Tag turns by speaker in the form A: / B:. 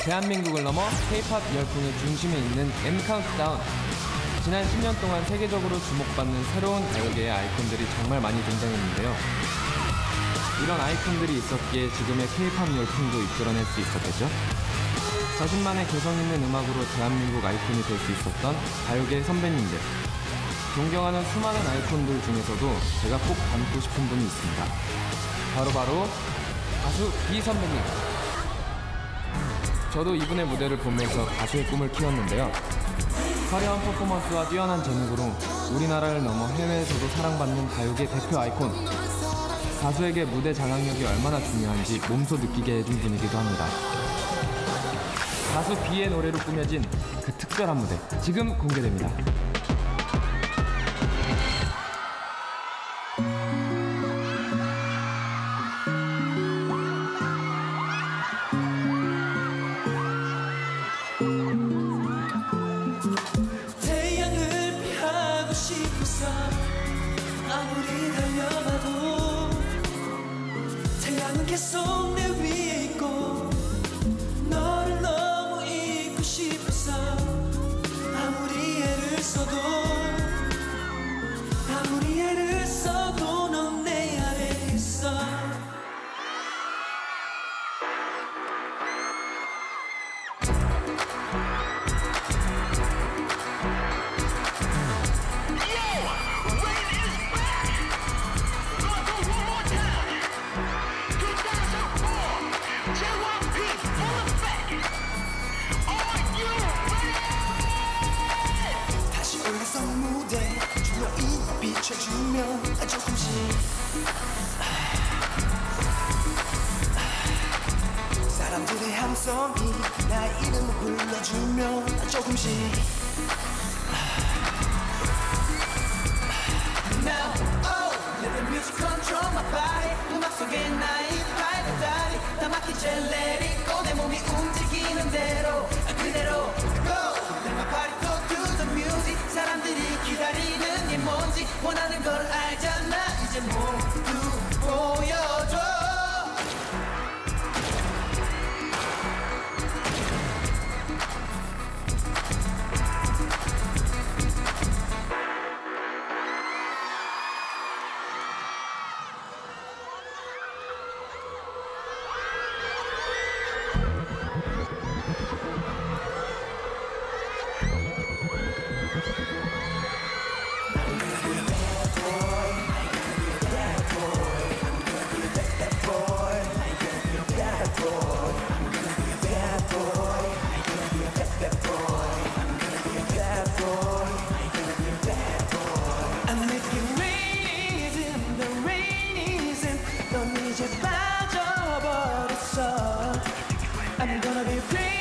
A: 대한민국을 넘어 K-POP 열풍의 중심에 있는 M 카운트다운. 지난 10년 동안 세계적으로 주목받는 새로운 가요계의 아이콘들이 정말 많이 등장했는데요. 이런 아이콘들이 있었기에 지금의 K-POP 열풍도 이끌어낼 수 있었겠죠. 자신만의 개성 있는 음악으로 대한민국 아이콘이 될 수 있었던 가요계 선배님들. 존경하는 수많은 아이콘들 중에서도 제가 꼭 닮고 싶은 분이 있습니다. 바로 가수 비 선배님. 저도 이분의 무대를 보면서 가수의 꿈을 키웠는데요. 화려한 퍼포먼스와 뛰어난 재능으로 우리나라를 넘어 해외에서도 사랑받는 가요계 대표 아이콘. 가수에게 무대 장악력이 얼마나 중요한지 몸소 느끼게 해준 분이기도 합니다. 가수 비의 노래로 꾸며진 그 특별한 무대 지금 공개됩니다.
B: 태양을 피하고 싶어서 아무리 달려가도 태양은 계속 내 위에 있고 너를 너무 잊고 싶어서 아무리 애를 써도 넌 내 아래 있어. 다시 올라서 무대 조명이 비춰주면 조금씩 사람들의 함성이 나의 이름을 불러주면 조금씩 Now, oh, let the music control my body. 음악 속에 나의 밝은 다리 다 맡기지 let it go. 내 몸이 움직이는 대로 그대로 go. Let my body go to the music. 사람들이 기다리는 게 뭔지 원하는 걸 알잖아. 이제 모두 보여줘. And if the rain isn't, 넌 이제 빠져버렸어. I'm gonna be free.